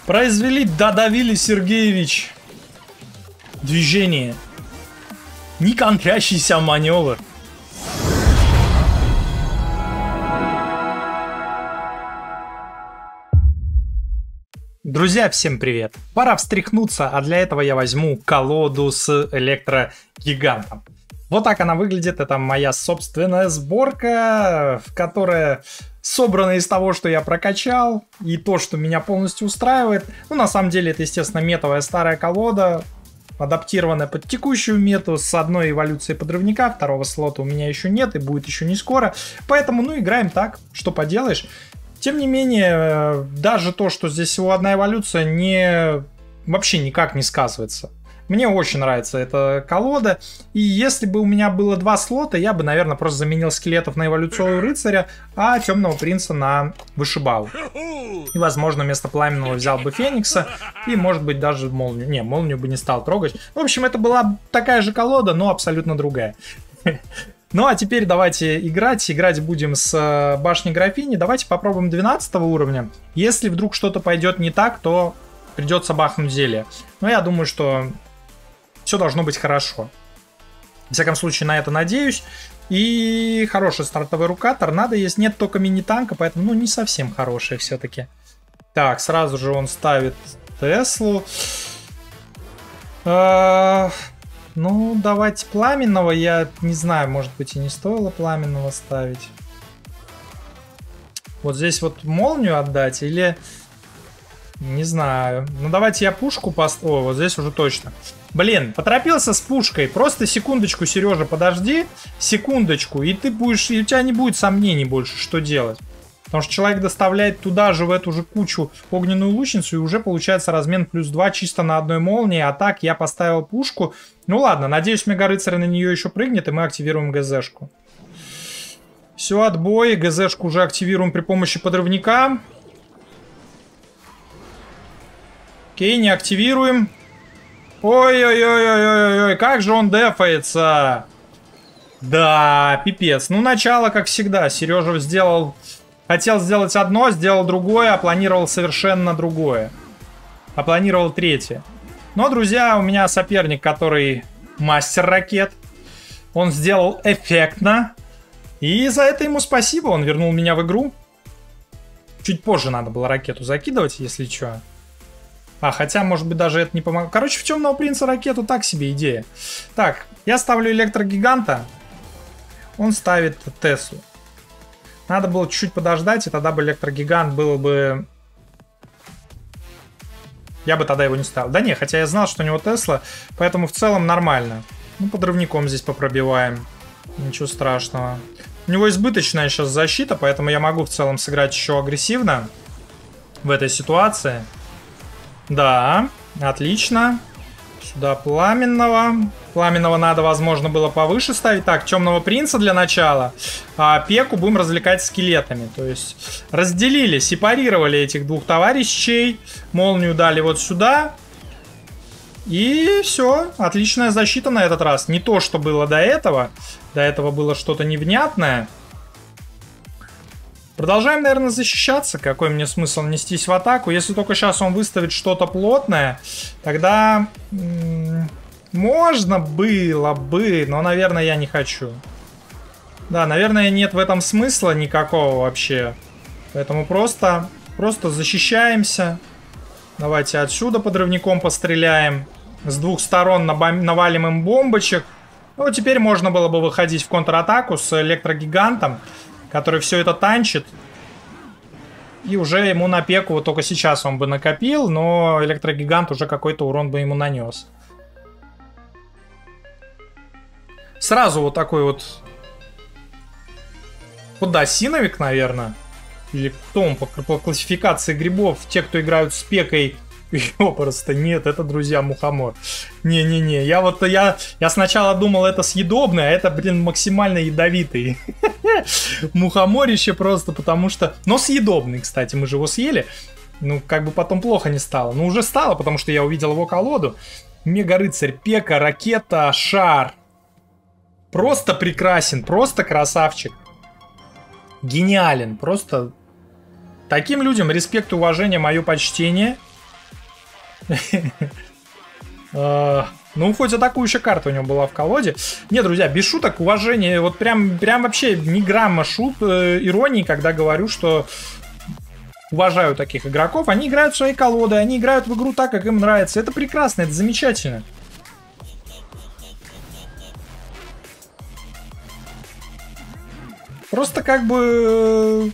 Произвели Дадавили Сергеевич движение. Некончающийся маневр. Друзья, всем привет! Пора встряхнуться, а для этого я возьму колоду с электрогигантом. Вот так она выглядит, это моя собственная сборка, которая собрана из того, что я прокачал, и то, что меня полностью устраивает. Ну, на самом деле, это, естественно, метовая старая колода, адаптированная под текущую мету, с одной эволюцией подрывника, второго слота у меня еще нет и будет еще не скоро. Поэтому, ну, играем так, что поделаешь. Тем не менее, даже то, что здесь всего одна эволюция, вообще никак не сказывается. Мне очень нравится эта колода. И если бы у меня было два слота, я бы, наверное, просто заменил скелетов на эволюционного рыцаря, а темного принца на вышибалу. И, возможно, вместо пламенного взял бы феникса. И, может быть, даже молнию. Не, молнию бы не стал трогать. В общем, это была такая же колода, но абсолютно другая. Ну, а теперь давайте играть. Играть будем с башни графини. Давайте попробуем 12 уровня. Если вдруг что-то пойдет не так, то придется бахнуть зелье. Но я думаю, что все должно быть хорошо. В всяком случае, на это надеюсь. И хороший стартовый рука. Торнадо есть. Нет только мини-танка, поэтому, ну, не совсем хороший все-таки. Так, сразу же он ставит Теслу. Ну, давайте пламенного. Я не знаю, может быть, и не стоило пламенного ставить. Вот здесь вот молнию отдать или... Не знаю. Ну, давайте я пушку поставлю. О, вот здесь уже точно. Блин, поторопился с пушкой. Просто секундочку, Сережа, подожди. Секундочку. И ты будешь... И у тебя не будет сомнений больше, что делать. Потому что человек доставляет туда же, в эту же кучу, огненную лучницу, и уже получается размен +2 чисто на одной молнии. А так я поставил пушку. Ну ладно, надеюсь, мега-рыцарь на нее еще прыгнет, и мы активируем ГЗшку. Все, отбой. ГЗшку уже активируем при помощи подрывника. Окей, не активируем. Ой-ой-ой-ой-ой-ой, как же он дефается. Да, пипец. Ну, начало, как всегда. Сережа сделал... Хотел сделать одно, сделал другое, а планировал совершенно другое. А планировал третье. Но, друзья, у меня соперник, который мастер ракет. Он сделал эффектно. И за это ему спасибо, он вернул меня в игру. Чуть позже надо было ракету закидывать, если что. А, хотя, может быть, даже это не помогло. Короче, в темного принца ракету так себе идея. Так, я ставлю электрогиганта. Он ставит Теслу. Надо было чуть-чуть подождать, и тогда бы электрогигант был бы... Я бы тогда его не ставил. Да не, хотя я знал, что у него Тесла, поэтому в целом нормально. Ну, подрывником здесь попробиваем. Ничего страшного. У него избыточная сейчас защита, поэтому я могу в целом сыграть еще агрессивно в этой ситуации. Да, отлично. Сюда пламенного. Пламенного надо, возможно, было повыше ставить. Так, темного принца для начала. А пеку будем развлекать скелетами. То есть разделили, сепарировали этих двух товарищей. Молнию дали вот сюда. И все. Отличная защита на этот раз. Не то, что было до этого. До этого было что-то невнятное. Продолжаем, наверное, защищаться. Какой мне смысл нестись в атаку? Если только сейчас он выставит что-то плотное, тогда... Можно было бы, но, наверное, я не хочу. Да, наверное, нет в этом смысла никакого вообще. Поэтому просто защищаемся. Давайте отсюда подрывником постреляем. С двух сторон навалим им бомбочек. Ну, теперь можно было бы выходить в контратаку с электрогигантом, который все это танчит. И уже ему на пеку, вот только сейчас он бы накопил, но электрогигант уже какой-то урон бы ему нанес. Сразу вот такой вот подосиновик, наверное. Или кто он по классификации грибов? Те, кто играют с пекой. Просто нет, это, друзья, мухомор. Не-не-не, я сначала думал, это съедобное, а это, блин, максимально ядовитый. Мухоморище просто, потому что... Но съедобный, кстати, мы же его съели. Ну, как бы потом плохо не стало. Ну, уже стало, потому что я увидел его колоду. Мега-рыцарь, пека, ракета, шар. Просто прекрасен, просто красавчик. Гениален, просто... Таким людям респект и уважение, мое почтение. Ну, хоть атакующая карта у него была в колоде. Не, друзья, без шуток, уважение. Вот прям вообще ни грамма иронии, когда говорю, что уважаю таких игроков. Они играют в свои колоды, они играют в игру так, как им нравится. Это прекрасно, это замечательно. Просто как бы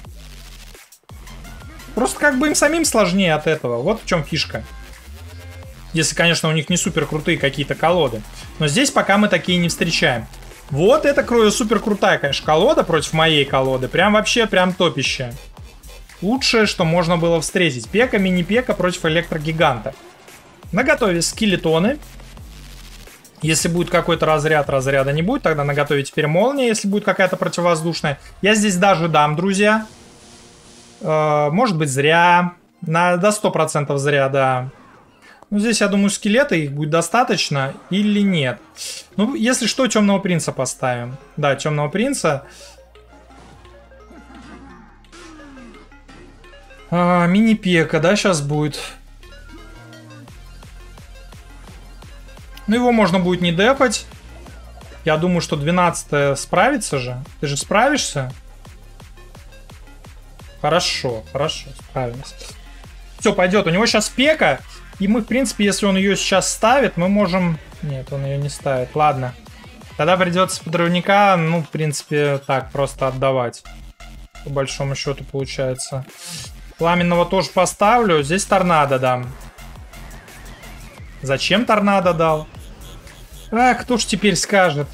им самим сложнее от этого. Вот в чем фишка. Если, конечно, у них не супер крутые какие-то колоды. Но здесь пока мы такие не встречаем. Вот это супер крутая, конечно, колода против моей колоды. Прям вообще, прям топище. Лучшее, что можно было встретить. Пека, мини-пека против электрогиганта. Наготове скелетоны. Если будет какой-то разряд, разряда не будет. Тогда наготове теперь молния, если будет какая-то противовоздушная. Я здесь даже дам, друзья. Может быть, зря. До 100% зря, да. Ну, здесь, я думаю, скелеты, их будет достаточно или нет. Ну, если что, темного принца поставим. Да, темного принца. Мини-пека, да, сейчас будет. Ну, его можно будет не дефать. Я думаю, что 12-е справится же. Ты же справишься? Хорошо, хорошо, справимся. Все, пойдет. У него сейчас пека. И мы, в принципе, если он ее сейчас ставит, мы можем... Нет, он ее не ставит. Ладно. Тогда придется подрывника, ну, в принципе, так, просто отдавать. По большому счету получается. Пламенного тоже поставлю. Здесь торнадо дам. Зачем торнадо дал? А, кто ж теперь скажет?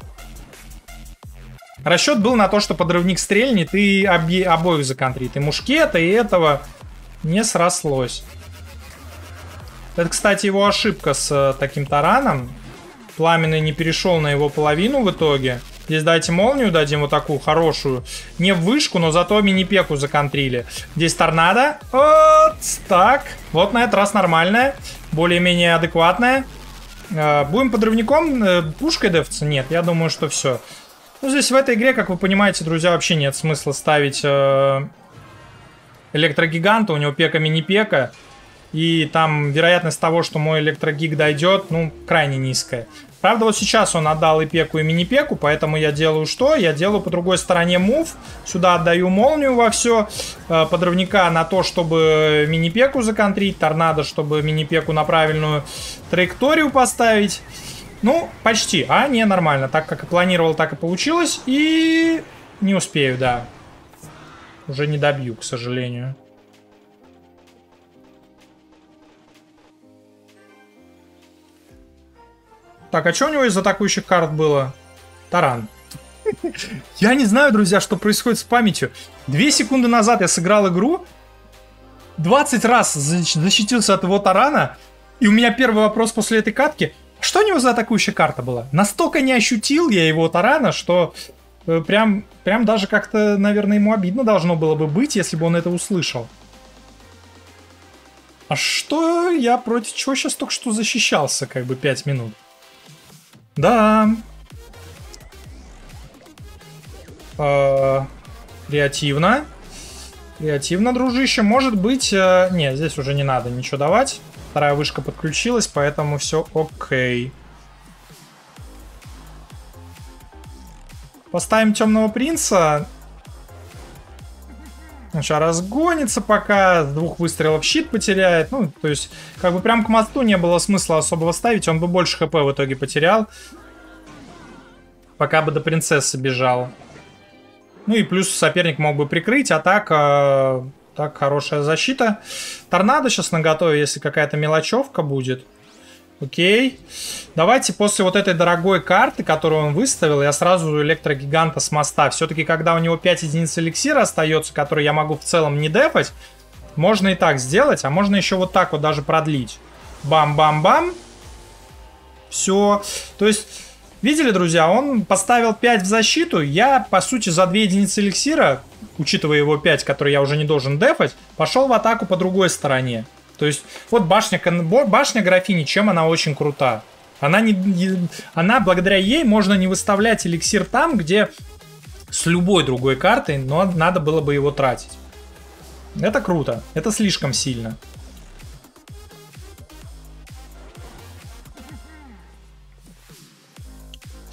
Расчет был на то, что подрывник стрельнет и обоих законтрит. И мушкета, и этого не срослось. Это, кстати, его ошибка с таким тараном. Пламенный не перешел на его половину в итоге. Здесь дайте молнию, дадим вот такую хорошую. Не в вышку, но зато мини-пеку законтрили. Здесь торнадо. Вот так. Вот на этот раз нормальная. Более-менее адекватная. Будем подрывником пушкой дефаться? Нет, я думаю, что все. Ну, здесь в этой игре, как вы понимаете, друзья, вообще нет смысла ставить электрогиганта. У него пека, мини-пека. И там вероятность того, что мой электрогиг дойдет, ну, крайне низкая. Правда, вот сейчас он отдал и пеку, и мини-пеку, поэтому я делаю что? Я делаю по другой стороне мув. Сюда отдаю молнию во все. Подрывника на то, чтобы мини-пеку законтрить. Торнадо, чтобы мини-пеку на правильную траекторию поставить. Ну, почти. А, не, нормально. Так, как и планировал, так и получилось. И не успею, да. Уже не добью, к сожалению. Так, а что у него из атакующих карт было? Таран. Я не знаю, друзья, что происходит с памятью. 2 секунды назад я сыграл игру, 20 раз защитился от его тарана, и у меня первый вопрос после этой катки: что у него за атакующая карта была? Настолько не ощутил я его тарана, что прям даже как-то, наверное, ему обидно должно было бы быть, если бы он это услышал. А что я против чего сейчас только что защищался, как бы 5 минут? Да. Креативно. Креативно, дружище. Может быть... Нет, здесь уже не надо ничего давать. Вторая вышка подключилась, поэтому все окей. Поставим темного принца. Он сейчас разгонится пока. С 2 выстрелов щит потеряет. Ну, то есть, как бы прям к мосту не было смысла особого ставить. Он бы больше хп в итоге потерял. Пока бы до принцессы бежал. Ну и плюс соперник мог бы прикрыть. А так, так хорошая защита. Торнадо сейчас наготове, если какая-то мелочевка будет. Окей. Давайте после вот этой дорогой карты, которую он выставил, я сразу электрогиганта с моста. Все-таки, когда у него 5 единиц эликсира остается, который я могу в целом не дефать, можно и так сделать, а можно еще вот так вот даже продлить. Бам-бам-бам. Все. То есть, видели, друзья, он поставил 5 в защиту. Я, по сути, за 2 единицы эликсира, учитывая его 5, которые я уже не должен дефать, пошел в атаку по другой стороне. То есть, вот башня графини, чем она очень крута. Она, благодаря ей, можно не выставлять эликсир там, где с любой другой картой, но надо было бы его тратить. Это круто. Это слишком сильно.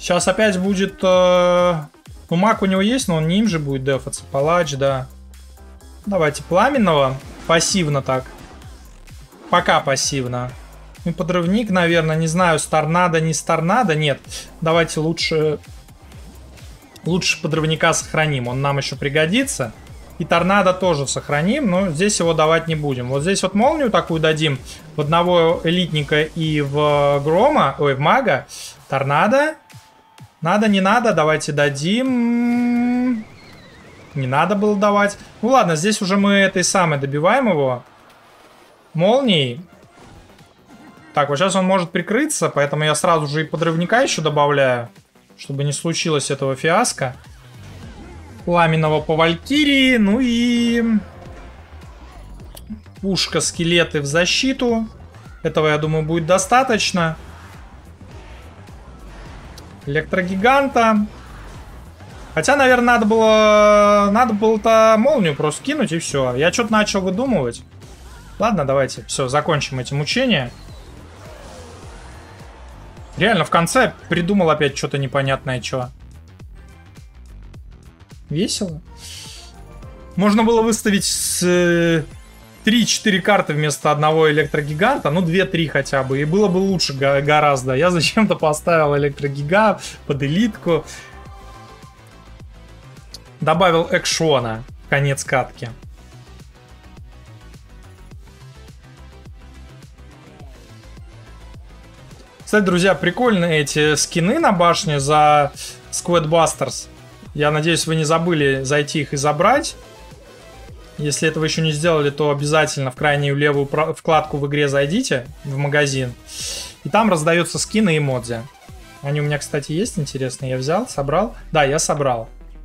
Сейчас опять будет... Ну, маг у него есть, но он не им же будет дефаться. Палач, да. Давайте пламенного. Пассивно так. Пока пассивно. Ну, подрывник, наверное, не знаю, с торнадо, не с торнадо. Нет, давайте лучше подрывника сохраним. Он нам еще пригодится. И торнадо тоже сохраним, но здесь его давать не будем. Вот здесь вот молнию такую дадим в одного элитника и в грома, ой, в мага. Торнадо. Надо, не надо, давайте дадим. Не надо было давать. Ну ладно, здесь уже мы этой самой добиваем его. Молнией. Так, вот сейчас он может прикрыться, поэтому я сразу же и подрывника еще добавляю, чтобы не случилось этого фиаско. Пламенного по Валькирии, ну и... Пушка, скелеты в защиту. Этого, я думаю, будет достаточно. Электрогиганта. Хотя, наверное, надо было-то молнию просто кинуть и все. Я что-то начал выдумывать. Ладно, давайте, все, закончим эти мучения. Реально, в конце придумал опять что-то непонятное, что. Весело. Можно было выставить 3-4 карты вместо одного электрогиганта. Ну, 2-3 хотя бы. И было бы лучше гораздо. Я зачем-то поставил электрогигант под элитку. Добавил экшона. Конец катки. Кстати, друзья, прикольные эти скины на башне за Squadbusters. Я надеюсь, вы не забыли зайти их и забрать. Если этого еще не сделали, то обязательно в крайнюю левую вкладку в игре зайдите, в магазин. И там раздаются скины и эмодзи. Они у меня, кстати, есть интересные. Я взял, собрал. Да, я собрал.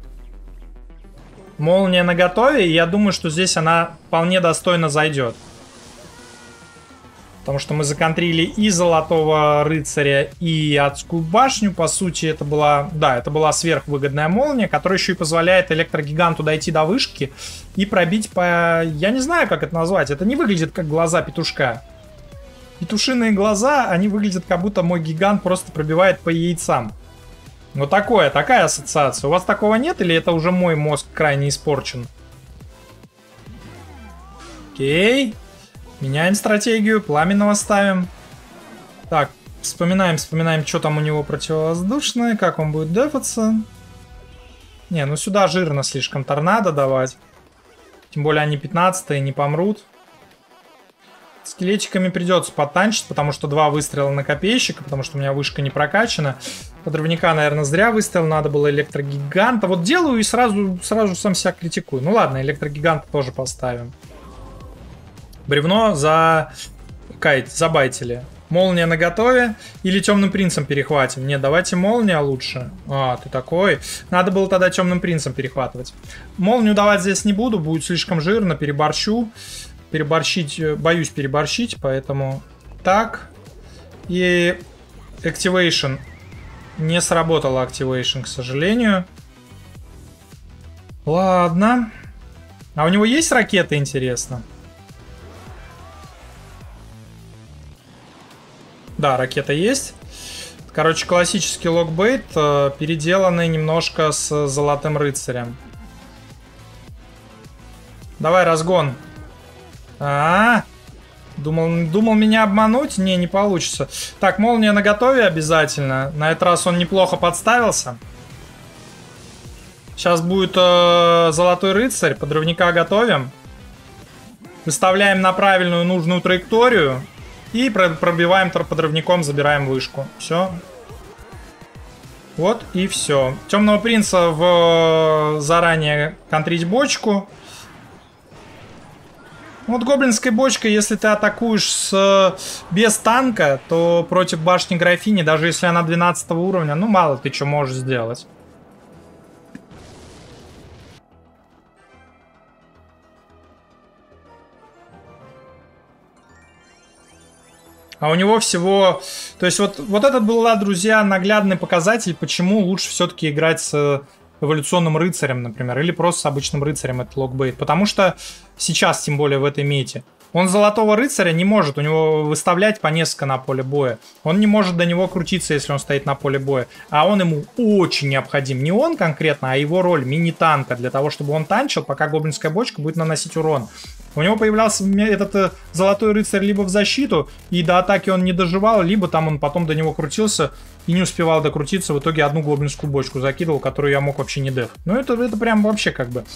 Молния наготове, и я думаю, что здесь она вполне достойно зайдет. Потому что мы законтрили и Золотого Рыцаря, и Адскую башню. По сути, это была... Да, это была сверхвыгодная молния, которая еще и позволяет электрогиганту дойти до вышки и пробить по... Я не знаю, как это назвать. Это не выглядит как глаза петушка. Петушиные глаза, они выглядят, как будто мой гигант просто пробивает по яйцам. Вот такая ассоциация. У вас такого нет, или это уже мой мозг крайне испорчен? Окей. Меняем стратегию, пламенного ставим. Так, вспоминаем, что там у него противовоздушное, как он будет дефаться. Не, ну сюда жирно слишком торнадо давать. Тем более они 15-е, не помрут. Скелетиками придется потанчить, потому что 2 выстрела на копейщика, потому что у меня вышка не прокачана. Подрывника, наверное, зря выставил, надо было электрогиганта. Вот делаю и сразу сам себя критикую. Ну ладно, электрогиганта тоже поставим. Бревно забайтили. Молния наготове. Или темным принцем перехватим. Нет, давайте молния лучше. А, ты такой. Надо было тогда темным принцем перехватывать. Молнию давать здесь не буду. Будет слишком жирно. Переборщу. Боюсь переборщить. Поэтому так. И Activation. Не сработала Activation, к сожалению. Ладно. А у него есть ракеты, интересно? Да, ракета есть. Короче, классический локбейт, переделанный немножко с Золотым Рыцарем. Давай, разгон. Думал меня обмануть? Не получится. Так, молния наготове обязательно. На этот раз он неплохо подставился. Сейчас будет Золотой Рыцарь. Подрывника готовим. Выставляем на правильную нужную траекторию. И пробиваем подрывником, забираем вышку. Все. Вот и все. Темного принца заранее контрить бочку. Вот гоблинской бочкой, если ты атакуешь без танка, то против башни графини, даже если она 12 уровня, ну мало ты что можешь сделать. А у него всего... То есть вот это был, да, друзья, наглядный показатель, почему лучше все-таки играть с эволюционным рыцарем, например, или просто с обычным рыцарем, это локбейт. Потому что сейчас, тем более в этой мете, Он золотого рыцаря не может у него выставлять по несколько на поле боя. Он не может до него крутиться, если он стоит на поле боя. А он ему очень необходим. Не он конкретно, а его роль мини-танка. Для того, чтобы он танчил, пока гоблинская бочка будет наносить урон. У него появлялся этот золотой рыцарь либо в защиту, и до атаки он не доживал, либо там он потом до него крутился и не успевал докрутиться. В итоге одну гоблинскую бочку закидывал, которую я мог вообще не деф. Ну это прям вообще как бы...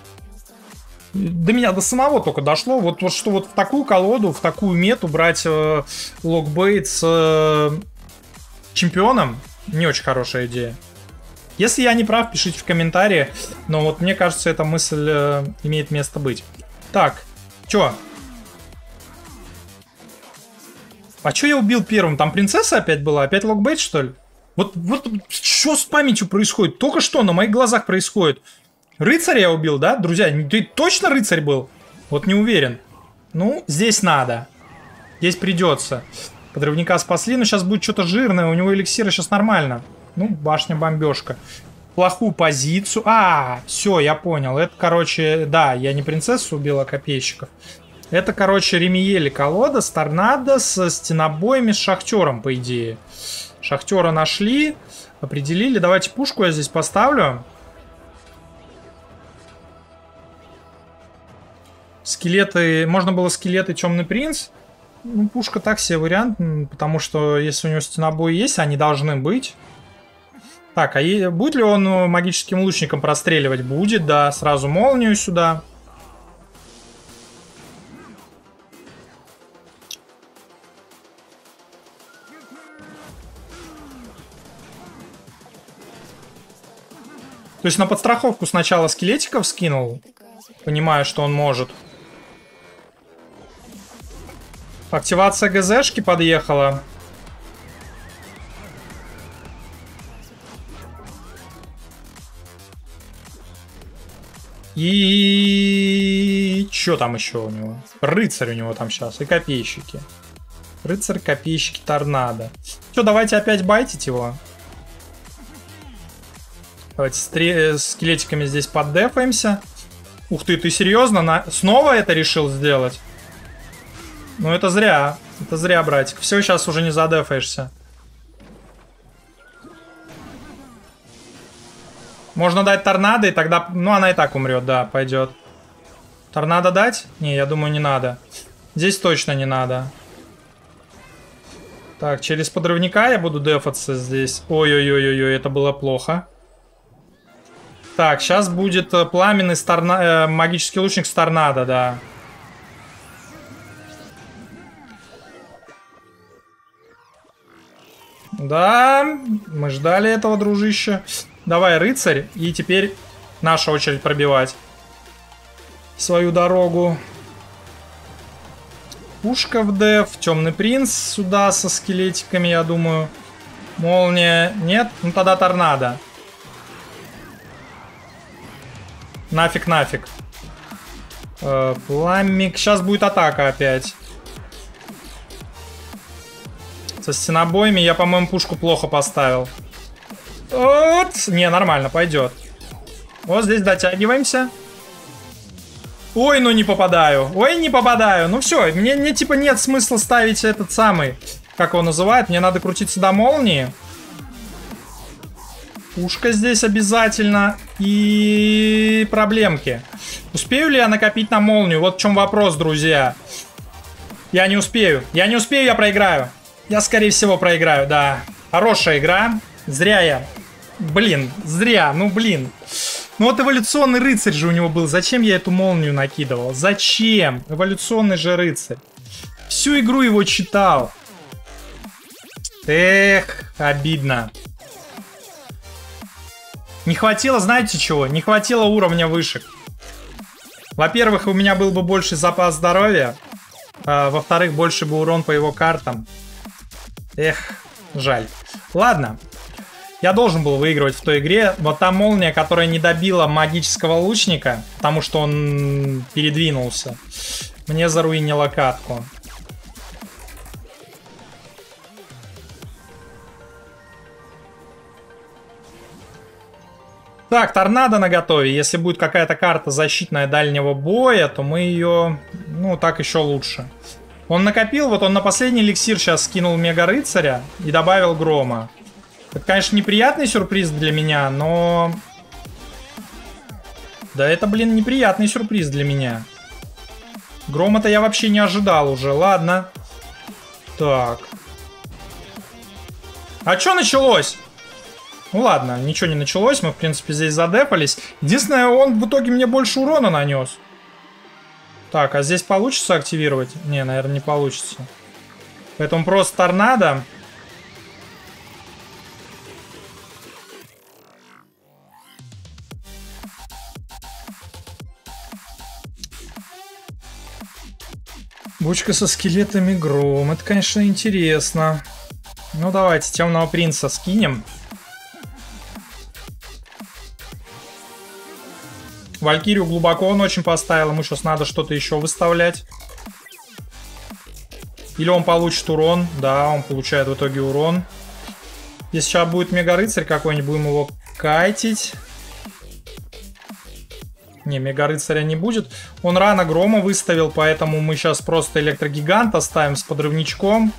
До меня до самого только дошло, вот что вот в такую колоду, в такую мету брать локбейт с чемпионом не очень хорошая идея. Если я не прав, пишите в комментарии, но вот мне кажется, эта мысль имеет место быть. Так, чё? А чё я убил первым? Там принцесса опять была? Опять локбейт, что ли? Вот что с памятью происходит? Только что на моих глазах происходит. Рыцаря я убил, да, друзья? Ты точно рыцарь был? Вот не уверен. Ну, здесь надо. Здесь придется. Подрывника спасли, но сейчас будет что-то жирное. У него эликсира сейчас нормально. Ну, башня-бомбежка. Плохую позицию. Все, я понял. Это, короче, да, я не принцессу убил, а копейщиков. Это, короче, Ремиели колода с торнадо, с стенобоями, с шахтером, по идее. Шахтера нашли, определили. Давайте пушку я здесь поставлю. Скелеты, можно было скелеты Темный принц. Ну, пушка так себе вариант, потому что если у него стенобои есть, они должны быть. Так, а будет ли он магическим лучником простреливать? Будет, да. Сразу молнию сюда. То есть на подстраховку сначала скелетиков скинул, понимая, что он может. Активация ГЗшки подъехала. И что там еще у него? Рыцарь у него там сейчас. И копейщики. Рыцарь, копейщики, торнадо. Что, давайте опять байтить его. Давайте с скелетиками здесь поддефаемся. Ух ты серьезно? Снова это решил сделать? Ну это зря. Это зря, братик. Все, сейчас уже не задефаешься. Можно дать торнадо, и тогда... Ну, она и так умрет, да, пойдет. Торнадо дать? Не, я думаю, не надо. Здесь точно не надо. Так, через подрывника я буду дефаться здесь. Ой-ой-ой-ой, это было плохо. Так, сейчас будет пламенный магический лучник с торнадо, да. Да, мы ждали этого, дружище. Давай, рыцарь, и теперь наша очередь пробивать свою дорогу. Пушка в деф, Темный принц сюда со скелетиками, я думаю. Молния, нет? Ну тогда торнадо. Нафиг. Пламик, сейчас будет атака опять. Со стенобоями я, по-моему, пушку плохо поставил. Вот. Не, нормально, пойдет. Вот здесь дотягиваемся. Ой, ну не попадаю. Ой, не попадаю. Ну все, мне типа нет смысла ставить этот самый, как его называют. Мне надо крутиться до молнии. Пушка здесь обязательно. И проблемки. Успею ли я накопить на молнию? Вот в чем вопрос, друзья. Я не успею. Я проиграю. Я, скорее всего, проиграю, да. Хорошая игра. Зря я. Блин, зря. Ну, блин. Ну, вот эволюционный рыцарь же у него был. Зачем я эту молнию накидывал? Зачем? Эволюционный же рыцарь. Всю игру его читал. Эх, обидно. Не хватило, знаете чего? Не хватило уровня вышек. Во-первых, у меня был бы больше запас здоровья. Во-вторых, больше бы урон по его картам. Эх, жаль. Ладно. Я должен был выигрывать в той игре. Вот та молния, которая не добила магического лучника, потому что он передвинулся, мне заруинила катку. Так, торнадо наготове. Если будет какая-то карта защитная дальнего боя, то мы ее... Ну, так еще лучше. Он накопил, вот он на последний эликсир сейчас скинул Мега-рыцаря и добавил Грома. Это, конечно, неприятный сюрприз для меня, но... Да это, блин, неприятный сюрприз для меня. Грома-то я вообще не ожидал уже. Ладно. Так. А что началось? Ну ладно, ничего не началось. Мы, в принципе, здесь задефались. Единственное, он в итоге мне больше урона нанес. Так, а здесь получится активировать? Не, наверное, не получится. Поэтому просто торнадо. Бочка со скелетами Гром. Это, конечно, интересно. Ну, давайте Темного Принца скинем. Валькирию глубоко он очень поставил. Ему сейчас надо что-то еще выставлять. Или он получит урон. Да, он получает в итоге урон. Если сейчас будет Мега-рыцарь какой-нибудь, будем его кайтить. Не, Мега-рыцаря не будет. Он рано Грома выставил, поэтому мы сейчас просто Электрогиганта ставим с подрывничком.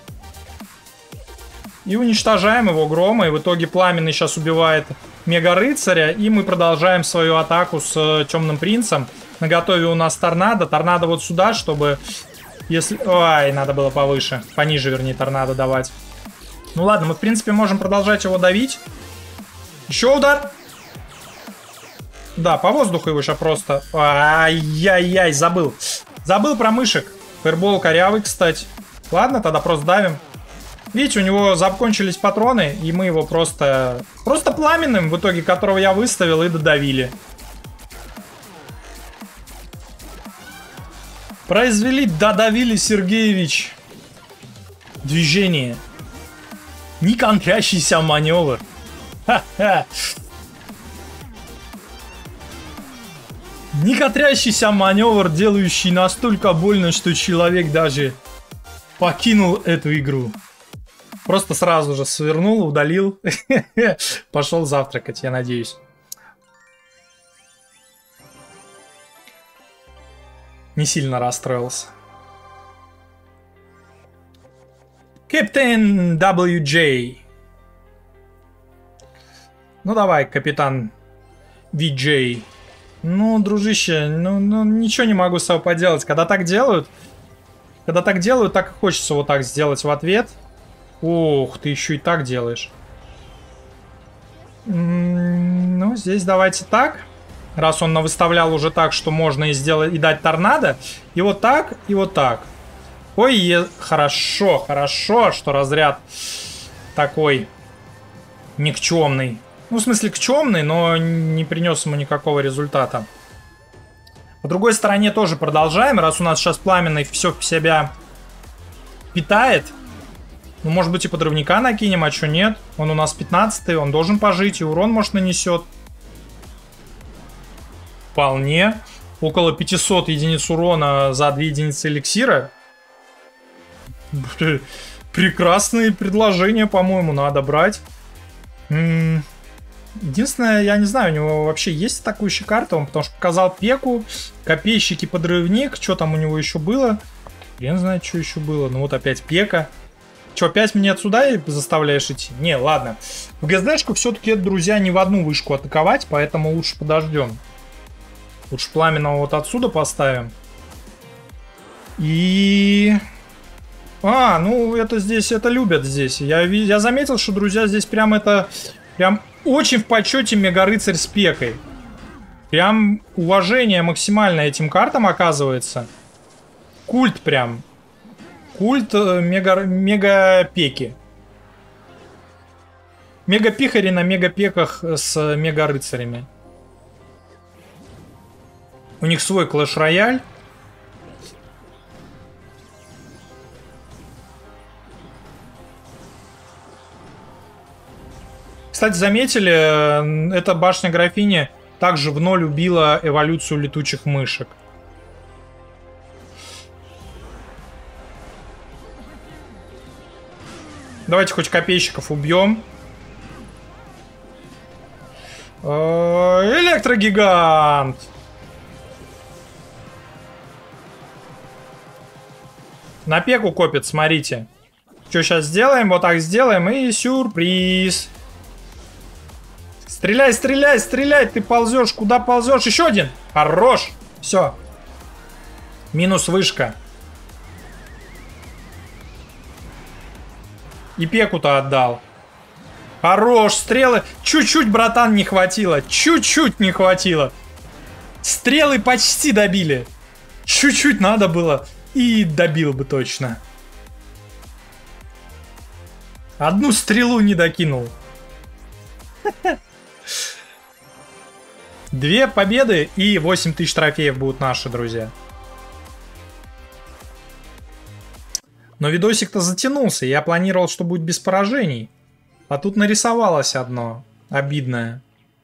И уничтожаем его Грома. И в итоге Пламенный сейчас убивает Мега-рыцаря. И мы продолжаем свою атаку с Темным Принцем. На готове у нас торнадо. Торнадо вот сюда, чтобы... Если... Ой, надо было повыше. Пониже, вернее, торнадо давать. Ну ладно, мы, в принципе, можем продолжать его давить. Еще удар. Да, по воздуху его сейчас просто... Ай-яй-яй, забыл. Забыл про мышек. Фаербол корявый, кстати. Ладно, тогда просто давим. Видите, у него закончились патроны, и мы его просто... Просто пламенным, в итоге которого я выставил, и додавили. Произвели, додавили, Сергеевич. Движение. Некончающийся маневр. Ха-ха. Некотрящийся маневр, делающий настолько больно, что человек даже покинул эту игру. Просто сразу же свернул, удалил. Пошел завтракать, я надеюсь. Не сильно расстроился. Капитан WJ. Ну давай, капитан VJ. Ну, дружище, ну ничего не могу с собой поделать. Когда так делают, так и хочется вот так сделать в ответ. Ох, ты еще и так делаешь. Ну, здесь давайте так. Раз он навыставлял уже так, что можно и сделать, и дать торнадо. И вот так, и вот так. Ой, хорошо, хорошо, что разряд такой никчемный. Ну, в смысле, никчемный, но не принес ему никакого результата. По другой стороне тоже продолжаем. Раз у нас сейчас Пламенный все в себя питает. Ну, может быть, и подрывника накинем, а что нет? Он у нас 15-й, он должен пожить, и урон, может, нанесет. Вполне. Около 500 единиц урона за 2 единицы эликсира. Прекрасные предложения, по-моему, надо брать. Единственное, я не знаю, у него вообще есть атакующая карта. Он потому что показал пеку, копейщик и подрывник. Что там у него еще было? Хрен знает, что еще было. Ну вот опять пека. Че, опять меня отсюда и заставляешь идти? Не, ладно. В ГСДшку все-таки, друзья, не в одну вышку атаковать, поэтому лучше подождем. Лучше Пламенного вот отсюда поставим. И... ну это здесь, это любят здесь. Я заметил, что, друзья, здесь прям это... Прям очень в почете Мега-рыцарь с пекой. Прям уважение максимально этим картам оказывается. Культ прям. Культ мега-пеки. Мега-пихари на мега-пеках с мега-рыцарями. У них свой клэш-рояль. Кстати, заметили, эта башня графини также в ноль убила эволюцию летучих мышек. Давайте хоть копейщиков убьем. Электрогигант! На пеку копит, смотрите. Что сейчас сделаем? Вот так сделаем и сюрприз. Стреляй, стреляй, стреляй! Ты ползешь, куда ползешь? Еще один! Хорош! Все. Минус вышка. И пеку-то отдал. Хорош, стрелы. Чуть-чуть, братан, не хватило. Чуть-чуть не хватило. Стрелы почти добили. Чуть-чуть надо было. И добил бы точно. Одну стрелу не докинул. 2 победы и 8000 трофеев будут наши, друзья. Но видосик-то затянулся. Я планировал, что будет без поражений. А тут нарисовалось одно. Обидное.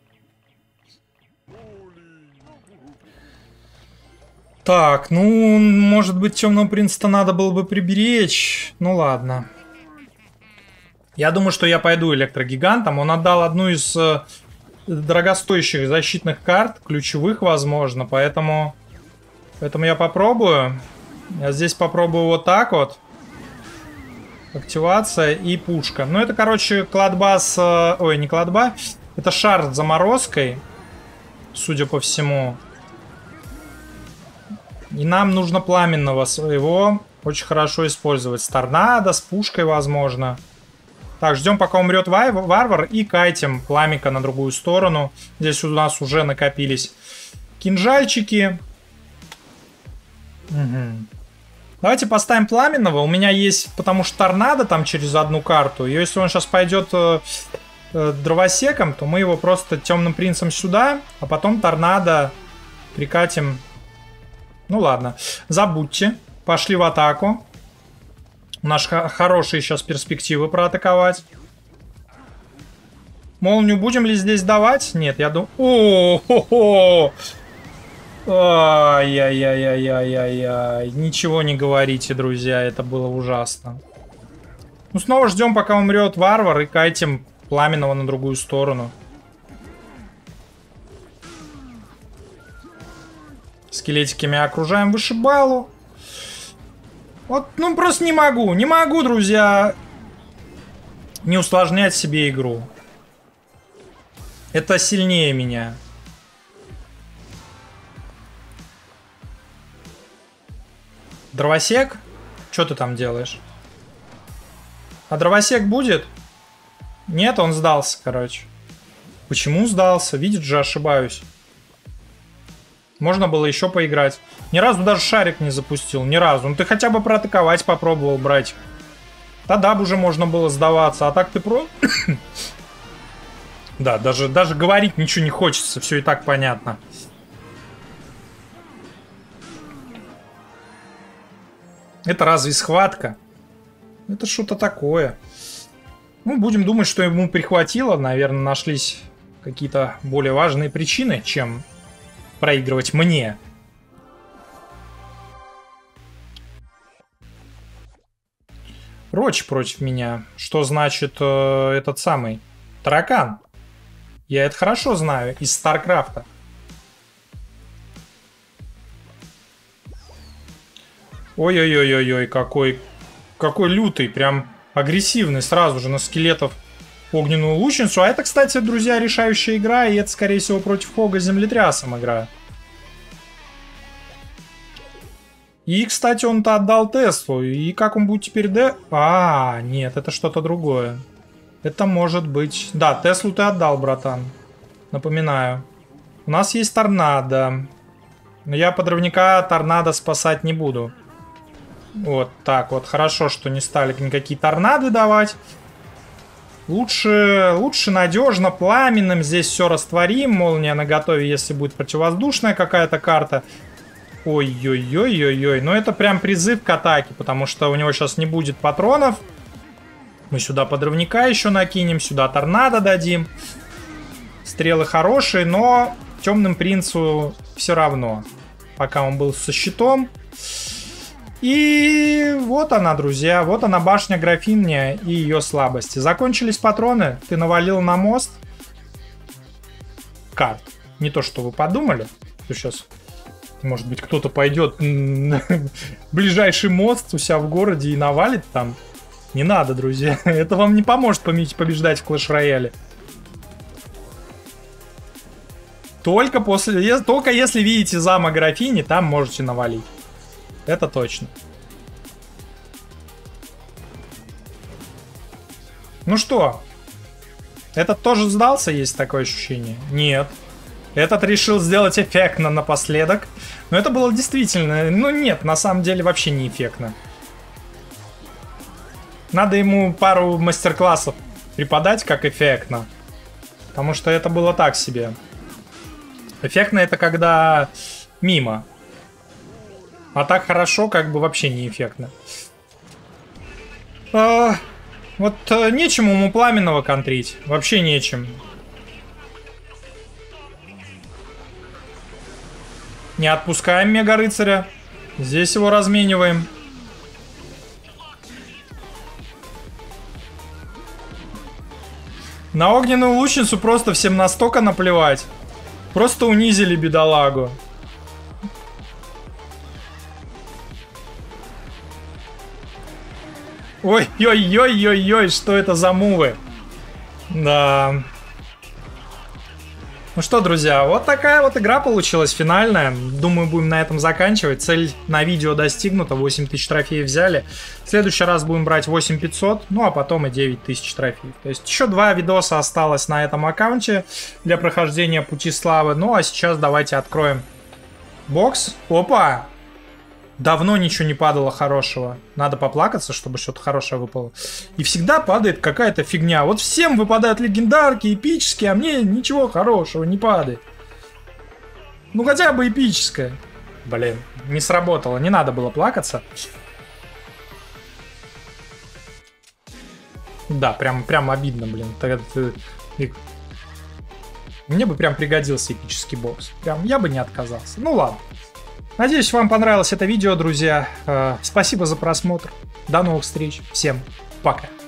Так, ну, может быть, Темного Принца-то надо было бы приберечь. Ну ладно. Я думаю, что я пойду электрогигантом. Он отдал одну из дорогостоящих защитных карт. Ключевых, возможно. Поэтому я попробую. Я здесь попробую вот так вот. Активация и пушка. Ну, это, короче, кладба с... Ой, не кладба. Это шар с заморозкой. Судя по всему. И нам нужно пламенного своего очень хорошо использовать. С торнадо, с пушкой, возможно. Так, ждем, пока умрет варвар. И кайтим пламика на другую сторону. Здесь у нас уже накопились кинжальчики. Угу. Давайте поставим пламенного. У меня есть, потому что торнадо там через одну карту. И если он сейчас пойдет дровосеком, то мы его просто Темным Принцем сюда, а потом торнадо прикатим. Ну ладно, забудьте. Пошли в атаку. У нас хорошие сейчас перспективы проатаковать. Молнию будем ли здесь давать? Нет, я думаю... О-хо-хо! Ай-яй-яй-яй-яй-яй. Ничего не говорите, друзья, это было ужасно. Ну, снова ждем, пока умрет варвар, и кайтим пламенного на другую сторону. Скелетиками окружаем вышибалу. Вот, ну, просто не могу, друзья, не усложнять себе игру. Это сильнее меня. Дровосек? Что ты там делаешь? А дровосек будет? Нет, он сдался, короче. Почему сдался? Видит же, ошибаюсь. Можно было еще поиграть. Ни разу даже шарик не запустил. Ни разу. Ну ты хотя бы проатаковать попробовал, братик. Тогда бы уже можно было сдаваться. А так ты про... Да, даже говорить ничего не хочется. Все и так понятно. Это разве схватка? Это что-то такое. Ну, будем думать, что ему прихватило. Наверное, нашлись какие-то более важные причины, чем проигрывать мне. Роч против меня. Что значит этот самый таракан? Я это хорошо знаю из Старкрафта. Ой-ой-ой-ой-ой, какой лютый, прям агрессивный сразу же на скелетов огненную лучницу. А это, кстати, друзья, решающая игра, и это, скорее всего, против Хога землетрясом игра. И, кстати, он-то отдал Теслу. И как он будет теперь А, нет, это что-то другое. Это может быть... Да, Теслу ты отдал, братан. Напоминаю. У нас есть торнадо. Но я подрывника торнадо спасать не буду. Вот так вот. Хорошо, что не стали никакие торнады давать. Лучше надежно, пламенным. Здесь все растворим. Молния наготове, если будет противовоздушная какая-то карта. Ой-ой-ой-ой-ой. Но это прям призыв к атаке, потому что у него сейчас не будет патронов. Мы сюда подрывника еще накинем. Сюда торнадо дадим. Стрелы хорошие, но Темным Принцу все равно. Пока он был со щитом. И вот она, друзья. Вот она, башня графиня и ее слабости. Закончились патроны. Ты навалил на мост. карт. Не то, что вы подумали. Сейчас, может быть, кто-то пойдет на ближайший мост у себя в городе и навалит там. Не надо, друзья. Это вам не поможет побеждать в Clash Royale. Только если видите замок графини, там можете навалить. Это точно. Ну что? Этот тоже сдался, есть такое ощущение? Нет. Этот решил сделать эффектно напоследок. Но это было действительно... Ну нет, на самом деле вообще не эффектно. Надо ему пару мастер-классов преподать, как эффектно. Потому что это было так себе. Эффектно это когда мимо. А так хорошо, как бы вообще не эффектно. Вот нечем ему Пламенного контрить. Вообще нечем. Не отпускаем Мега-рыцаря. Здесь его размениваем. На огненную лучницу просто всем настолько наплевать. Просто унизили бедолагу. Ой-ой-ой-ой-ой, что это за мувы? Да. Ну что, друзья, вот такая вот игра получилась финальная. Думаю, будем на этом заканчивать. Цель на видео достигнута, 8000 трофеев взяли. В следующий раз будем брать 8500, ну а потом и 9000 трофеев. То есть еще 2 видоса осталось на этом аккаунте для прохождения Пути Славы. Ну а сейчас давайте откроем бокс. Опа! Давно ничего не падало хорошего. Надо поплакаться, чтобы что-то хорошее выпало. И всегда падает какая-то фигня. Вот всем выпадают легендарки, эпические, а мне ничего хорошего не падает. Ну хотя бы эпическое. Блин, не сработало. Не надо было плакаться. Да, прям обидно, блин. Мне бы прям пригодился эпический бокс. Прям я бы не отказался. Ну ладно. Надеюсь, вам понравилось это видео, друзья. Спасибо за просмотр. До новых встреч. Всем пока.